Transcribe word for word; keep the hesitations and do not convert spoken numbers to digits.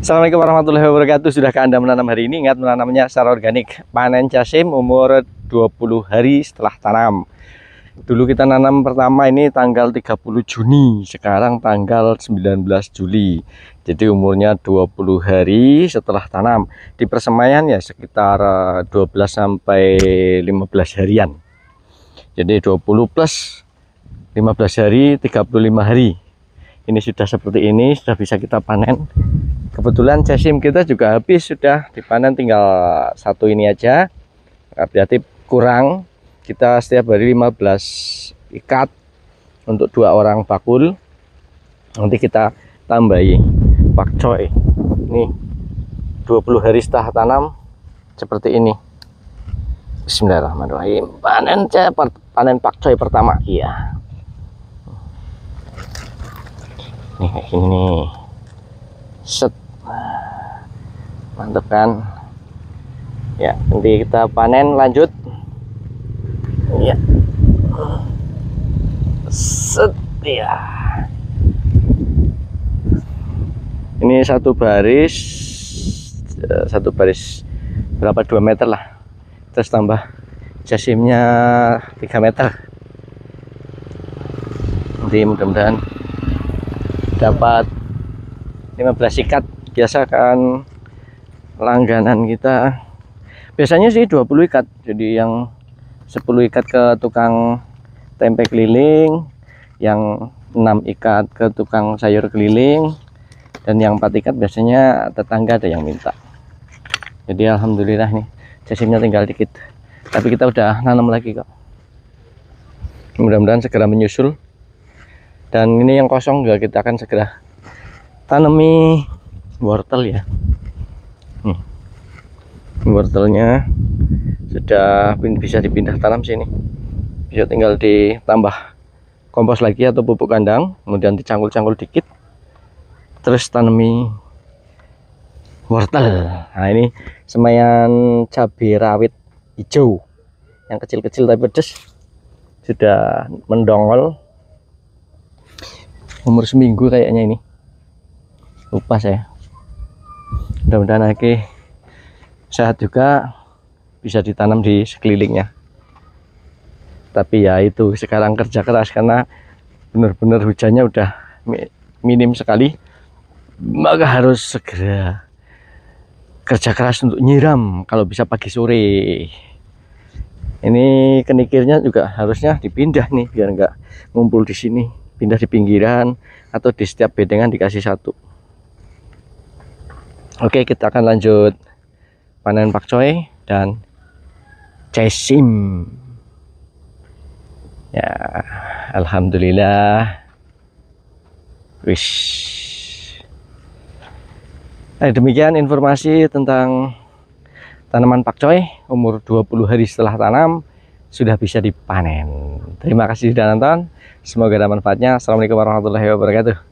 Assalamualaikum warahmatullahi wabarakatuh. Sudahkah Anda menanam hari ini? Ingat, menanamnya secara organik. Panen jasim umur dua puluh hari setelah tanam. Dulu kita nanam pertama ini tanggal tiga puluh Juni, sekarang tanggal sembilan belas Juli. Jadi umurnya dua puluh hari setelah tanam. Di persemaian ya sekitar dua belas sampai lima belas harian. Jadi dua puluh plus lima belas hari, tiga puluh lima hari. Ini sudah seperti ini, sudah bisa kita panen. Kebetulan jasim kita juga habis, sudah dipanen, tinggal satu ini aja. Berarti kurang, kita setiap hari lima belas ikat untuk dua orang bakul. Nanti kita tambahi pakcoy. Nih, dua puluh hari setelah tanam seperti ini. Bismillahirrahmanirrahim. Panen cepat, panen pakcoy pertama. Iya. Nih kayak gini nih. Set. Mantap kan ya. Nanti kita panen lanjut ya. Set ya. Ini satu baris satu baris berapa, dua meter lah, terus tambah jasimnya tiga meter. Nanti mudah-mudahan dapat lima belas ikat. Biasa kan langganan kita biasanya sih dua puluh ikat, jadi yang sepuluh ikat ke tukang tempe keliling, yang enam ikat ke tukang sayur keliling, dan yang empat ikat biasanya tetangga ada yang minta. Jadi alhamdulillah nih jasimnya tinggal dikit, tapi kita udah nanam lagi kok. Mudah-mudahan segera menyusul, dan ini yang kosong juga kita akan segera tanami wortel ya. Nih, wortelnya sudah bisa dipindah tanam sini. Bisa tinggal ditambah kompos lagi atau pupuk kandang, kemudian dicangkul-cangkul dikit, terus tanami wortel. Nah, ini semaian cabai rawit hijau yang kecil-kecil tapi pedas, sudah mendongol. Umur seminggu kayaknya ini, lupa saya. Mudah-mudahan lagi sehat juga, bisa ditanam di sekelilingnya. Tapi ya itu, sekarang kerja keras karena benar-benar hujannya udah minim sekali, maka harus segera kerja keras untuk nyiram kalau bisa pagi sore. Ini kenikirnya juga harusnya dipindah nih biar nggak ngumpul di sini, pindah di pinggiran atau di setiap bedengan dikasih satu. Oke, kita akan lanjut panen pakcoy dan jasim. Ya, alhamdulillah. Wish. Nah, demikian informasi tentang tanaman pakcoy umur dua puluh hari setelah tanam sudah bisa dipanen. Terima kasih sudah nonton. Semoga ada manfaatnya. Assalamualaikum warahmatullahi wabarakatuh.